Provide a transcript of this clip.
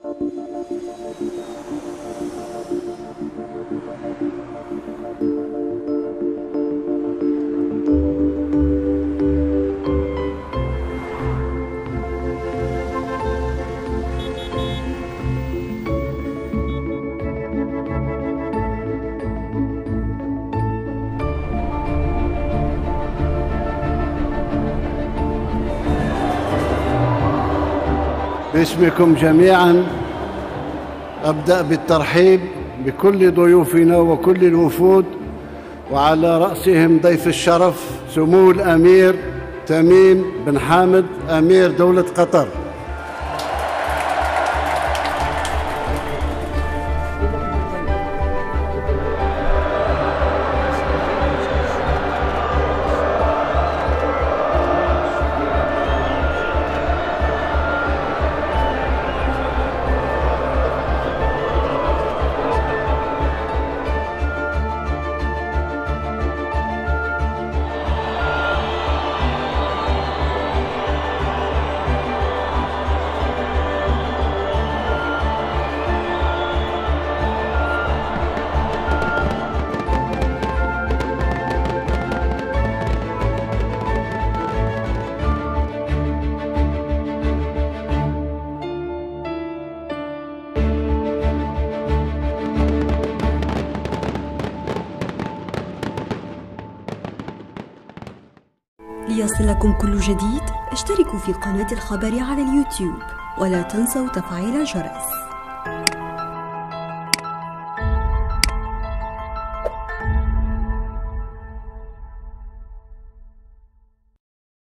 باسمكم جميعا أبدأ بالترحيب بكل ضيوفنا وكل الوفود، وعلى رأسهم ضيف الشرف سمو الأمير تميم بن حامد أمير دولة قطر. ليصلكم كل جديد اشتركوا في قناة الخبر على اليوتيوب، ولا تنسوا تفعيل الجرس.